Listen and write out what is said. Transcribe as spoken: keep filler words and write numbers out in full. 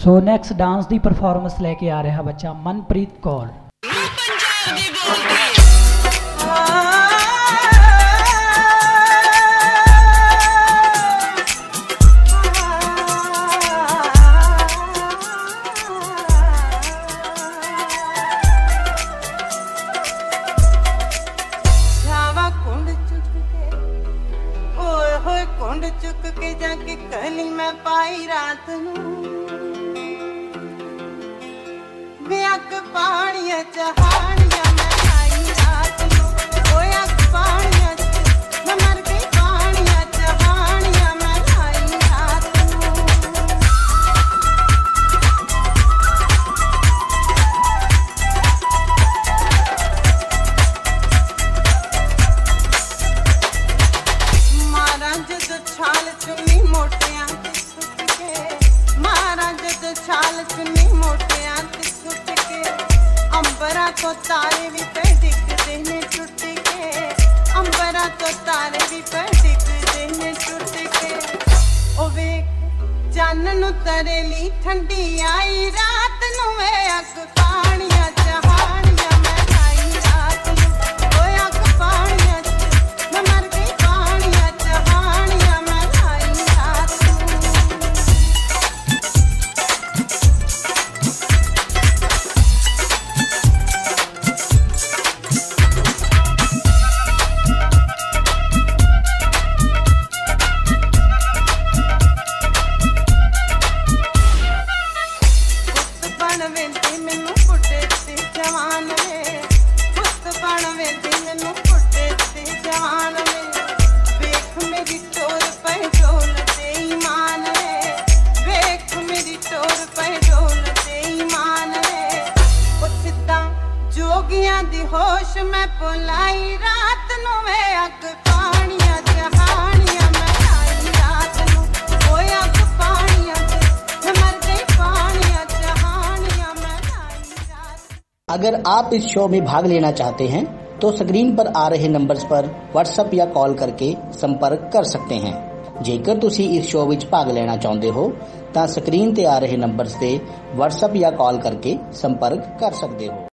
सो next dance की performance लेके आ रहा बच्चा मनप्रीत कौर। कुंड चुक के जाके कली मैं पाई रात नू बेअक पानिया चहानिया मैं आई रात नू ओए अक पानिया मैं मर गई पानिया चहानिया मैं आई रात नू। छाल चुन्नी मोटियां ते सुट के मारा जद छाल चुन्नी मोटियां ते सुट के अंबरा तो तारे भी पे दिखते ने टूट के अंबरा तो तारे भी पे दिखते ने टूट के ओ वे चानन तरेली ठंडी आई रात नू वे अग पानिया चहानिया मैं आई रात नू ओए अग पानिया मैं मर गई पानिया चहानिया। जोगियां दी होश मैं पुलाई रात नू वे अग पानिया चहानिया मैं आई रात नू ओए अग पानिया मैं मर गई पानिया चहानिया मैं आई रात। अगर आप इस शो में भाग लेना चाहते हैं तो स्क्रीन पर आ रहे नंबर्स पर व्हाट्सएप या कॉल करके संपर्क कर सकते हैं। जेकर तुसी इस शो विच भाग लेना चाहते हो तो स्क्रीन ते आ रहे नंबर्स ते व्हाट्सएप या कॉल करके संपर्क कर सकते हो।